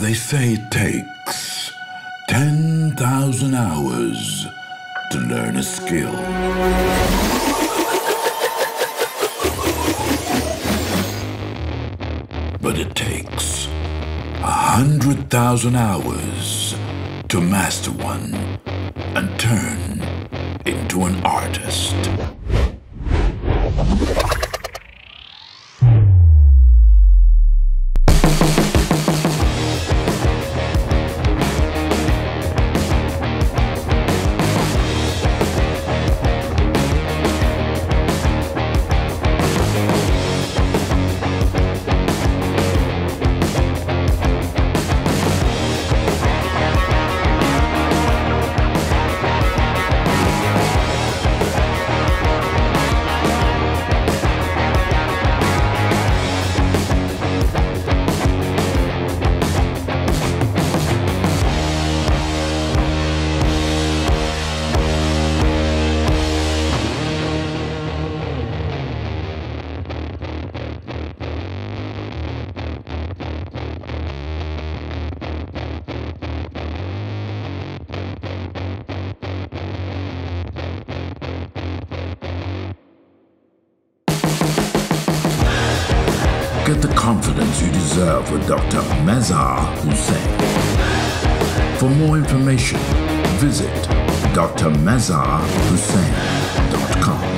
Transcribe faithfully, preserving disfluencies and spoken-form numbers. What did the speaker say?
They say it takes ten thousand hours to learn a skill. But it takes a hundred thousand hours to master one and turn into an artist. Get the confidence you deserve with Doctor Mazhar Hussain. For more information, visit d r mazhar hussain dot com.